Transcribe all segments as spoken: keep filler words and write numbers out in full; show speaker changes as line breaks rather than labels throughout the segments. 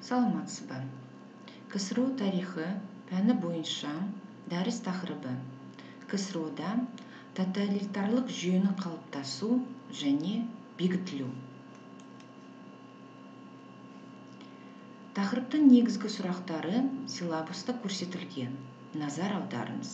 Саламатсызбы. КСРО тарихы пәні бойынша дәріс тақырыбы КСРОда тоталитарлық жүйені қалыптасу және бекітілу. Тақырыптың негізгі сұрақтары силабуста көрсетілген. Назар аударыңыз.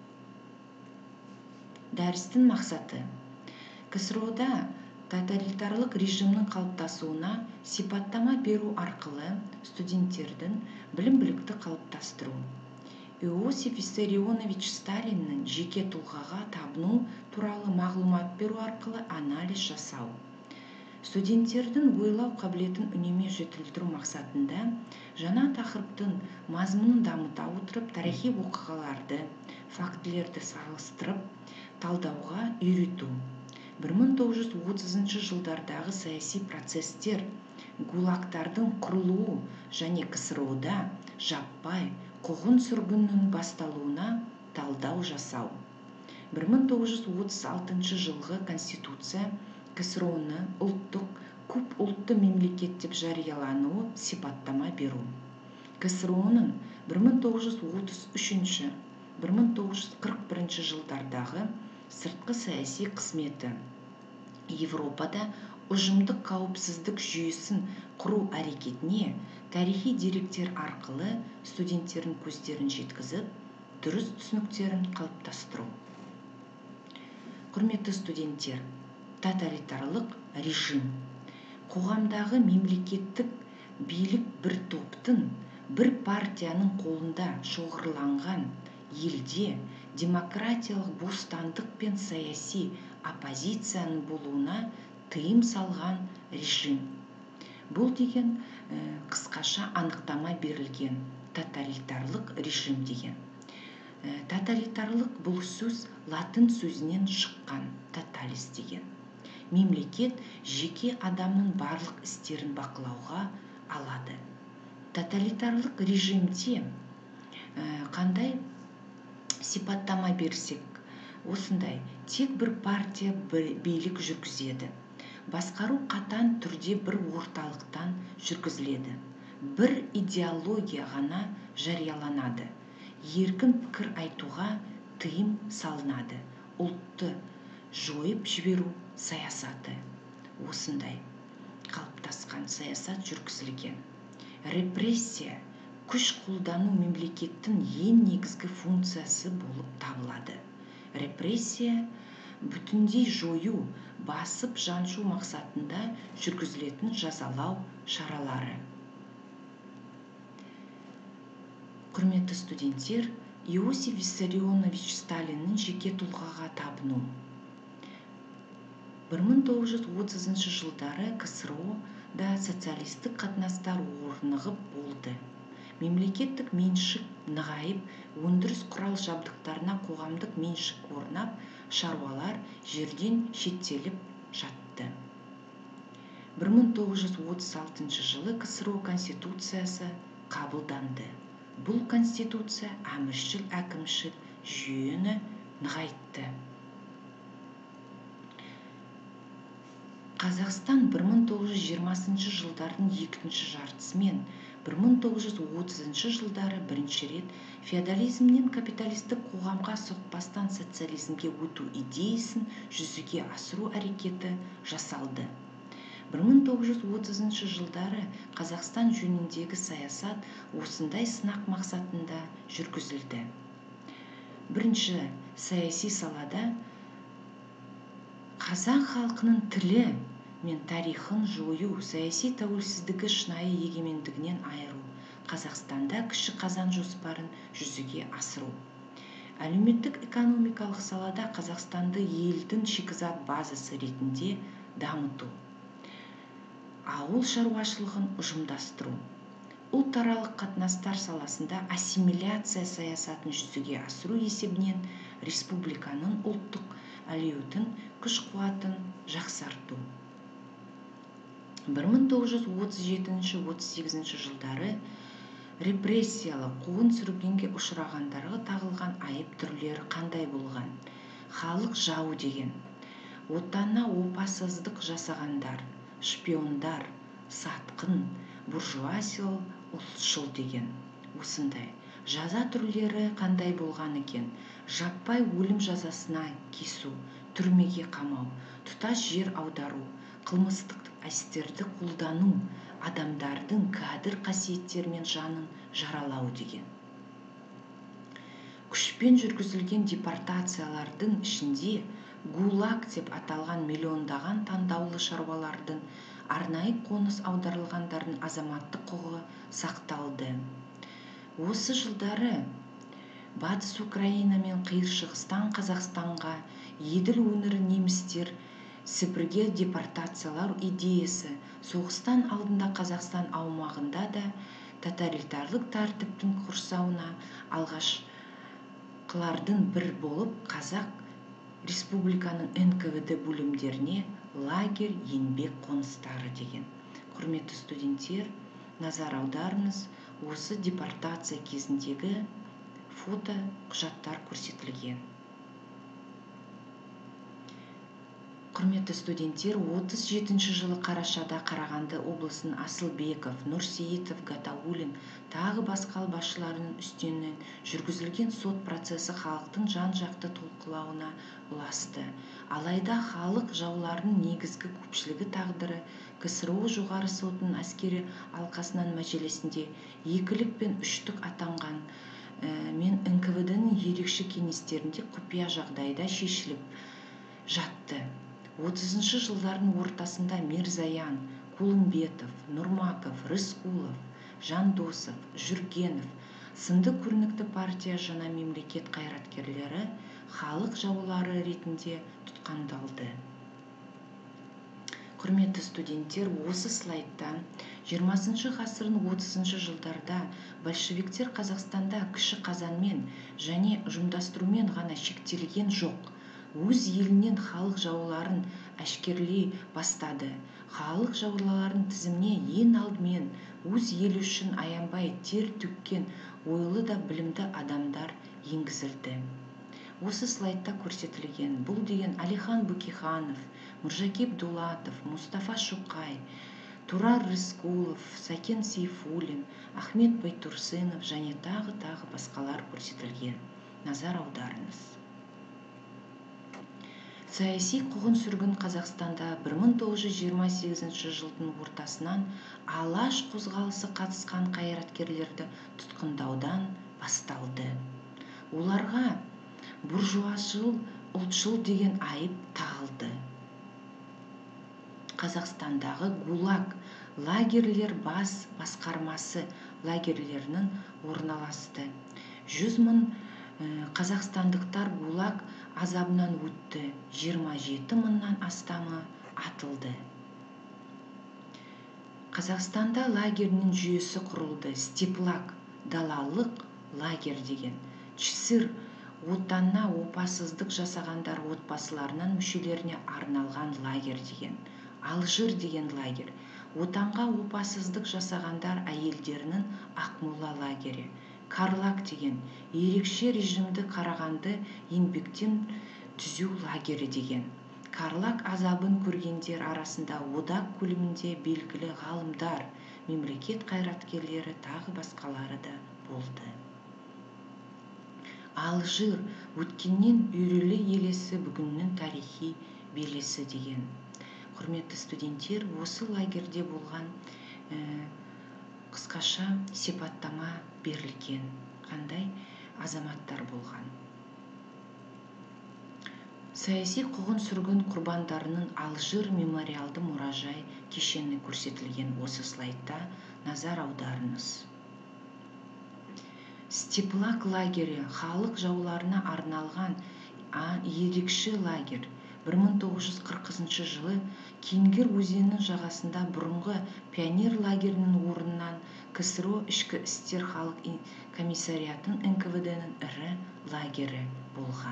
Дәрістің мақсаты: КСРОда тоталитарлық режимнің қалыптасуына сипаттама беру арқылы студенттердің білім-білікті қалыптастыру. Иосиф Виссарионович Сталиннің жеке тұлғаға табыну туралы мағлұмат беру арқылы анализ жасау. Студенттердің ойлау қабілетін үнеме жетілдіру мақсатында жаңа тақырыптың мазмұнын дамыта отырып, тарихи оқиғаларды, фактілерді салыстырып талдауға үйрету. бір мың тоғыз жүз отызыншы жылдардағы саяси процестер, гулагтардың құрылуы және КСРОда жаппай қуғын-сүргіннің басталуына талдау жасау. бір мың тоғыз жүз отыз алтыншы жылғы Конституция КСРОны ұлттық көп ұлтты мемлекет деп жариялануы сипаттама беру. КСРОның бір мың тоғыз жүз отыз үшінші - бір мың тоғыз жүз қырық бірінші жылдардағы сыртқы саяси қызметі, Европада ұжымдық қауіпсіздік жүйесін құру әрекетіне тарихи деректер арқылы студенттердің көздерін жеткізіп, дұрыс түсініктерін қалыптастыру. Құрметті студенттер, тоталитарлық режим қоғамдағы мемлекеттік билік бір топтың, бір партияның қолында шоғырланған елде демократиялық бостандық пен саяси оппозицияның болуына тыйым салған режим. Бұл деген қысқаша анықтама берілген: тоталитарлық режим деген. Тоталитарлық бұл сөз латын сөзінен шыққан, тоталис деген. Мемлекет жеке адамның барлық істерін бақылауға алады. Тоталитарлық режимде қандай сипаттама берсек, осындай: тек бір партия билік жүргізеді. Басқару қатаң түрде бір орталықтан жүргізіледі. Бір идеология ғана жарияланады. Еркін пікір айтуға тыйым салынады. Ұлтты жойып жіберу саясаты. Осындай қалыптасқан саясат жүргізілген. Репрессия, күш қолдану мемлекеттің ең негізгі функциясы болып табылады. Репрессия бүтіндей жою, басып жаншу мақсатында жүргізілетін жазалау шаралары. Құрметті студенттер, Иосиф Виссарионович Сталиннің жеке тұлғаға табыну. бір мың тоғыз жүз отызыншы жылдары КСРОда социалистік қатынастар орнығып болды. Мемлекеттік меншік нығайып, өндіріс құрал жабдықтарына қоғамдық меншік орнап, шаруалар жерден шеттеліп жатты. бір мың тоғыз жүз отыз алтыншы жылы КСРО Конституциясы қабылданды. Бұл Конституция әміршіл әкімшіл жүйені нығайтты. Қазақстан бір мың тоғыз жүз жиырмасыншы жылдардың екінші жартысы мен бір мың тоғыз жүз отызыншы жылдары бірінші рет феодализмнен капиталистік қоғамға соқпастан социализмге өту идеясын жүзеге асыру әрекеті жасалды. бір мың тоғыз жүз отызыншы жылдары Қазақстан жөніндегі саясат осындай сынақ мақсатында жүргізілді. Бірінші, саяси салада қазақ халқының тілі мен тарихын жою, саяси тәуелсіздігі шынайы егемендігінен айыру, Қазақстанда кіші қазан жоспарын жүзеге асыру. Әлеуметтік экономикалық салада Қазақстанды елдің шикізат базасы ретінде дамыту. Ауыл шаруашылығын ұжымдастыру. Ұлтаралық қатынастар саласында ассимиляция саясатын жүзеге асыру есебінен республиканың ұлттық әлеуетін, күш-қуатын жақсарту. бір мың тоғыз жүз отыз жетінші - отыз сегізінші жылдары репрессиялы қуғын-сүргінге ұшырағандарға тағылған айып түрлері қандай болған? Халық жауы деген, отанына опасыздық жасағандар, шпиондар, сатқын, буржуазиялық ұлтшыл деген. Осындай жаза түрлері қандай болған екен? Жаппай өлім жазасына кесу, түрмеге қамау, тұтас жер аудару, қылмыстық істерді қолдану, адамдардың кәдір қасиеттері мен жанын жаралау деген. Күшпен жүргізілген депортациялардың ішінде ГУЛАГ деп аталған миллиондаған таңдаулы шаруалардың, арнайы қоныс аударылғандардың азаматтық құқығы сақталды. Осы жылдары Батыс Украина мен қиыр шығыстан Қазақстанға еділ өңірі немістер Сібірге депортациялар идеясы соғыстан алдында Қазақстан аумағында да тоталитарлық тәртіптің құрсауына алғашқылардың бір болып Қазақ Республиканың эн ка вэ дэ бөлімдеріне лагерь еңбек қоныстары деген. Құрметті студенттер, назар аударыңыз, осы депортация кезіндегі фото құжаттар көрсетілген. Құрметті студенттер, отыз жетінші жылы Қарашада Қарағанды облысының Асылбеков, Нұрсейітов, Гатаулин тағы басқа басшыларының үстінен жүргізілген сот процесі халықтың жан-жақты талқылауына ұласты. Алайда халық жауларының негізгі көпшілігі тағдыры ка эс эр о жоғары сотының әскери алқасының мәжілісінде екілік пен үштік атанған мен эн ка вэ дэ-ның ерекше кеңестерінде құпия жағдайда шешіліп жатты. отызыншы жылдардың ортасында Мирзаян, Кулымбетов, Нұрмаков, Рысқұлов, Жандосов, Жүргенов сынды көрнекті партия жана мемлекет қайраткерлері халық жаулары ретінде тұтқындалды. Құрметті студенттер, осы слайдта жиырмасыншы ғасырдың отызыншы жылдарда большевиктер Қазақстанда кіші қазанмен және ұжымдастырумен ғана шектелген жоқ. Өз елінен халық жауларын әшкерлей бастады. Халық жауларының тізіміне ең алдымен өз елі үшін аянбай тер төккен ойлы да білімді адамдар енгізілді. Осы слайдта көрсетілген бұл деген Әлихан Бөкейханов, Мұржакеп Дулатов, Мұстафа Шоқай, Тұрар Рысқұлов, Сәкен Сейфуллин, Ахмет Байтұрсынов және тағы тағы басқалар көрсетілген. Назар аударыңыз. Саяси қуғын-сүргін Қазақстанда бір мың тоғыз жүз жиырма сегізінші жылдың ортасынан алаш қозғалысы қатысқан қайраткерлерді тұтқындаудан басталды. Оларға буржуазшыл, ұлтшыл деген айып тағылды. Қазақстандағы ГУЛАГ лагерлер бас басқармасы лагерлерінің орналасты. жүз мың қазақстандықтар ГУЛАГ азабынан өтті, жиырма жеті мыңнан астамы атылды. Қазақстанда лагерінің жүйесі құрылды. Степлак, далалық лагер деген. ЧСИР, отанына опасыздық жасағандар отбасыларынан мүшелеріне арналған лагер деген. Алжир деген лагер. Отанға опасыздық жасағандар әйелдерінің Ақмола лагері. Карлаг деген ерекше режимді Қарағанды еңбектен түзеу лагері деген. Карлаг азабын көргендер арасында одақ көлемінде белгілі ғалымдар, мемлекет қайраткерлері тағы басқалары да болды. Алжир өткеннен үйрелі елесі бүгіннің тарихи белесі деген. Құрметті студенттер, осы лагерде болған қысқаша сипаттама берілген. Қандай азаматтар болған? Саяси қуғын-сүргін құрбандарының Алжир мемориалды мұражай кешені көрсетілген. Осы слайдта назар аударыңыз. Степлак лагері халық жауларына арналған ерекше лагер. бір мың тоғыз жүз қырқыншы жылы Кенгер өзенінің жағасында бұрынғы пионер лагерінің орнынан ка эс эр о ішкі істер халық комиссариятының эн ка вэ дэ-ның ірі лагері болған.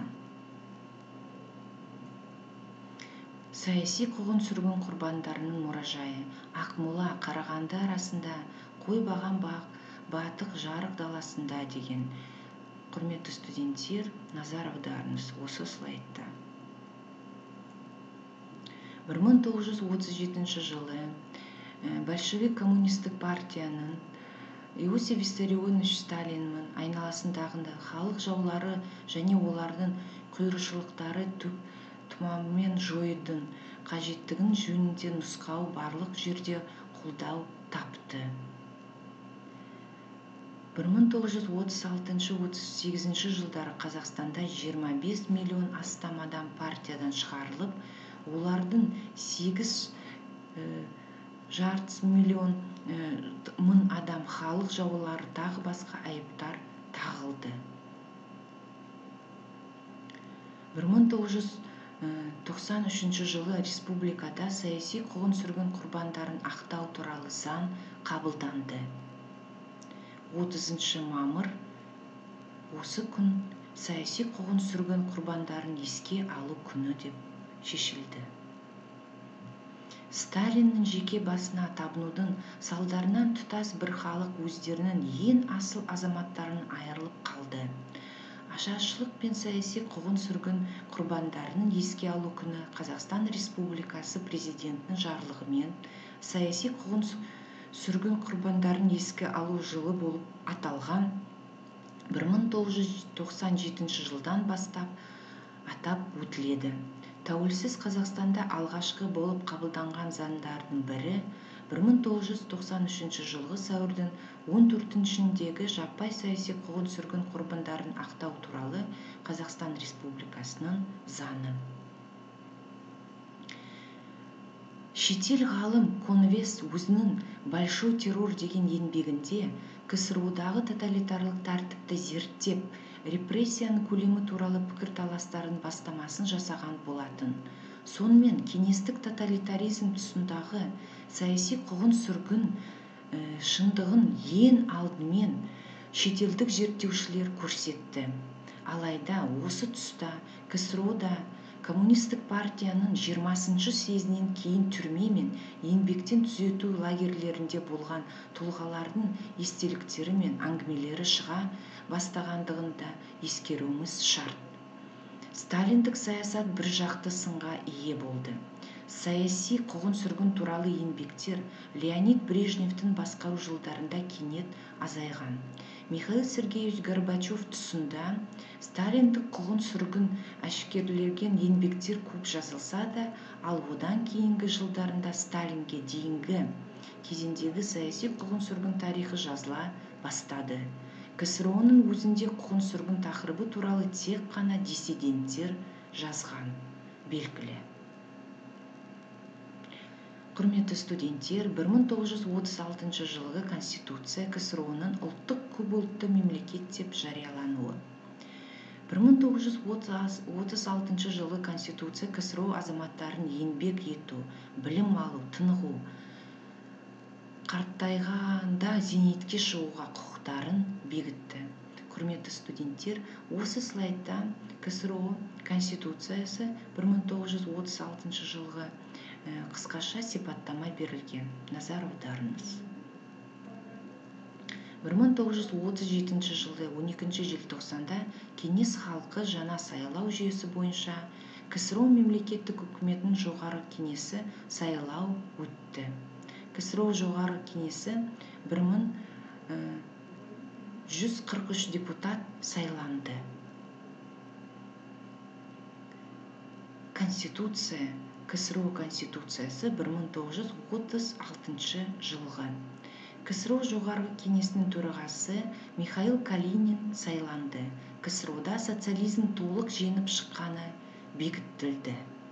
Саяси қуғын-сүргін құрбандарының мұражайы Ақмола, Қарағанды арасында қой баған батық жарық даласында деген. Құрметті студенттер, назар аударыңыз осы слайдта. бір мың тоғыз жүз отыз жетінші жылы большевик коммунистік партияның Иосиф Виссарионович Сталиннің айналасындағы халық жаулары және олардың құйыршылықтары тұмамымен жойудың қажеттігін жөнінде нұсқау барлық жерде қолдау тапты. бір мың тоғыз жүз отыз алтыншы отыз сегізінші жылдары Қазақстанда жиырма бес миллион астам адам партиядан шығарылып, олардың сегіз жарты миллион мың адам халық жаулары тағы басқа айыптар тағылды. бір мың тоғыз жүз тоқсан үшінші жылы республикада саяси қуғын-сүргін құрбандарын ақтау туралы заң қабылданды. отызыншы мамыр осы күн саяси қуғын-сүргін құрбандарын еске алу күні деп шешілді. Сталиннің жеке басына табынудың салдарынан тұтас бір халық өздерінің ең асыл азаматтарын айырылып қалды. Ашаршылық пен саяси қуғын-сүргін құрбандарының еске алу күні Қазақстан Республикасы президентінің жарлығымен саяси қуғын-сүргін құрбандарын еске алу жылы болып аталған бір мың тоғыз жүз тоқсан жетінші жылдан бастап атап өтіледі. Тәуелсіз Қазақстанда алғашқы болып қабылданған заңдардың бірі бір мың тоғыз жүз тоқсан үшінші жылғы сәуірдің он төртіншіндегі жаппай саяси қуғын-сүргін құрбандарын ақтау туралы Қазақстан Республикасының заңы. Шетел ғалым Конвес өзінің «Большой террор» деген еңбегінде КСРО-дағы тоталитарлық тәртіпті зерттеп, репрессияның көлемі туралы пікірталастардың бастамасын жасаған болатын. Сонымен кеңестік тоталитаризм тұсындағы саяси қуғын-сүргін шындығын ең алдымен шетелдік зерттеушілер көрсетті. Алайда осы тұста КСРО-да коммунистік партияның жиырмасыншы съезінен кейін түрме мен еңбектен түзету лагерлерінде болған тұлғалардың естеліктері мен әңгімелері шыға бастағандығын да ескеруіміз шарт. Сталиндік саясат бір жақты сынға ие болды. Саяси қуғын-сүргін туралы еңбектер Леонид Брежневтің басқару жылдарында кенет азайған. Михаил Сергеевич Горбачев тұсында Сталиндік қуғын-сүргін әшкерелеген еңбектер көп жазылса да, ал одан кейінгі жылдарында Сталинге дейінгі кезеңдегі саяси қуғын-сүргін тарихы жазыла бастады. КСРО-ның өзінде қуғын-сүргін тақырыбы туралы тек қана диссиденттер жазған, белгілі. Құрметті студенттер, бір мың тоғыз жүз отыз алтыншы жылғы Конституция КСРО-ның ұлттық көпұлтты мемлекет деп жариялануы. бір мың тоғыз жүз отыз алтыншы жылғы Конституция КСРО азаматтарын еңбек ету, білім алу, тынығу, қартайғанда зейнетке шығуға құқықтарын бекітті. Құрметті студенттер, осы слайдта КСРО Конституциясы бір мың тоғыз жүз отыз алтыншы жылғы қысқаша сипаттама берілген. Назар аударыңыз. бір мың тоғыз жүз отыз жетінші жылы он екінші желтоқсанда Кеңес халқы жаңа сайлау жүйесі бойынша КСРО мемлекеттік үкіметінің жоғары кеңесі сайлау өтті. КСРО жоғары кеңесі бір мың жүз қырық үш депутат сайланды. Конституция КСРО Конституциясы бір мың тоғыз жүз отыз алтыншы жылғы. КСРО жоғарғы кеңесінің төрағасы Михаил Калинин сайланды. КСРО-да социализм толық жеңіп шыққаны бекітілді.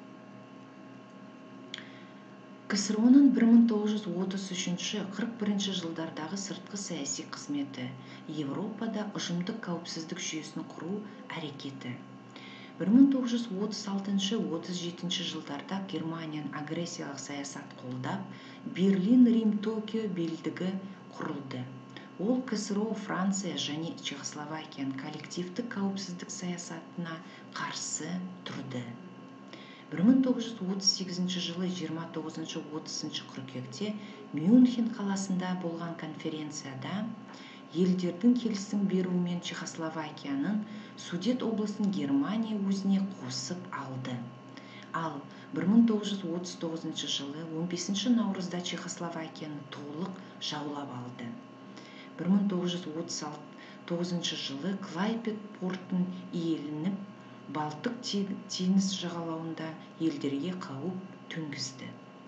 КСРО-ның бір мың тоғыз жүз отыз үшінші — қырық бірінші жылдардағы сыртқы саяси қызметі, Европада ұжымдық қауіпсіздік жүйесін құру әрекеті. бір мың тоғыз жүз отыз алтыншы — отыз жетінші жылдарда Германияның агрессиялық саясат қолдап, Берлин, Рим, Токио белдігі құрылды. Ол КСРО, Франция және Чехословакияның коллективтік қауіпсіздік саясатына қарсы тұрды. бір мың тоғыз жүз отыз сегізінші жылы жиырма тоғызыншы — отызыншы қыркүйекте Мюнхен қаласында болған конференцияда елдердің келісім беруімен Чехословакияның Судет облысын Германия өзіне қосып алды. ал бір мың тоғыз жүз отыз тоғызыншы жылы он бесінші наурызда Чехословакияны толық жаулап алды. бір мың тоғыз жүз отыз тоғызыншы жылы Клайпед портын иеленіп, Балтық теңіз жағалауында елдерге қауіп төнгізді.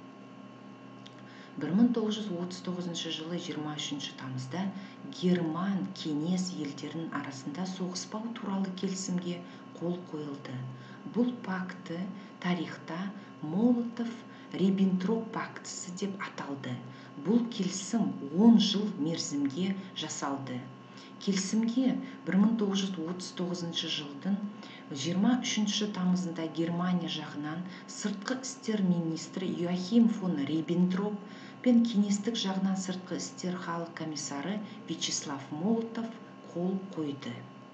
бір мың тоғыз жүз отыз тоғызыншы жылы жиырма үшінші тамызда Герман кеңес елдерінің арасында соғыспау туралы келісімге қол қойылды. Бұл пакті тарихта Молотов-Риббентроп пактісі деп аталды. Бұл келісім он жыл мерзімге жасалды. Келісімге бір мың тоғыз жүз отыз тоғызыншы жылдың жиырма үшінші тамызында Германия жағынан сыртқы істер министрі Йоахим фон Риббентроп пен кеңестік жағынан сыртқы істер халық комиссары Вячеслав Молотов қол қойды.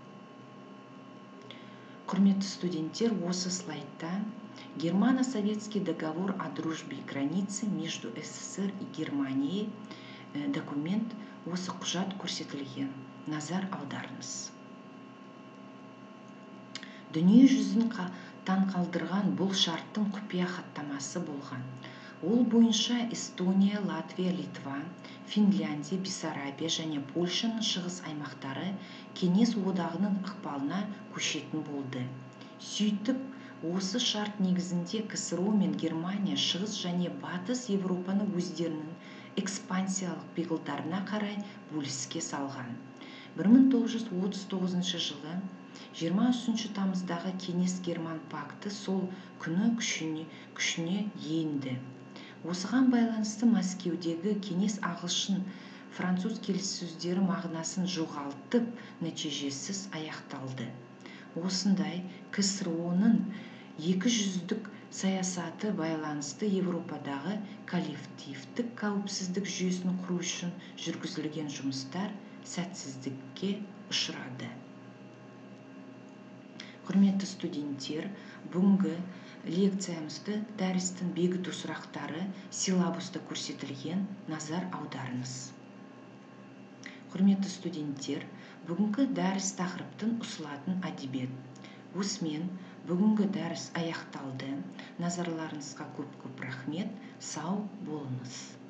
Құрметті студенттер, осы слайдта Германо-советский договор о дружбе и границе между СССР и Германией документ, осы құжат көрсетілген. Назар аударыңыз. Дүние жүзін таң қалдырған бұл шарттың құпия хаттамасы болған. Ол бойынша Эстония, Латвия, Литва, Финляндия, Бессарабия және Польшаның шығыс аймақтары кеңес одағының ықпалына көшетін болды. Сөйтіп, осы шарт негізінде КСРО мен Германия шығыс және батыс Европаны өздерінің экспансиялық пиғылдарына қарай бөліске салған. бір мың тоғыз жүз отыз тоғызыншы жылы жиырма үшінші тамыздағы Кеңес-Герман пакті сол күні күшіне, күшіне енді. Осыған байланысты Мәскеудегі кеңес ағылшын француз келіссөздері мағынасын жоғалтып, нәтижесіз аяқталды. Осындай КСРО-ның екі жүздік саясаты байланысты Европадағы коллективтік қауіпсіздік жүйесін құру үшін жүргізілген жұмыстар сәтсіздікке ұшырады. Құрметті студенттер, бүгінгі лекциямызды дәрістің бекіту сұрақтары силабуста көрсетілген, назар аударыңыз. Құрметті студенттер, бүгінгі дәріс тақырыптың ұсынылатын әдебиет. Осымен бүгінгі дәріс аяқталды. Назарларыңызға көп-көп рахмет. Сау болыңыз.